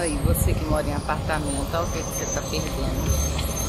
Aí, você que mora em apartamento, olha o que você está perdendo.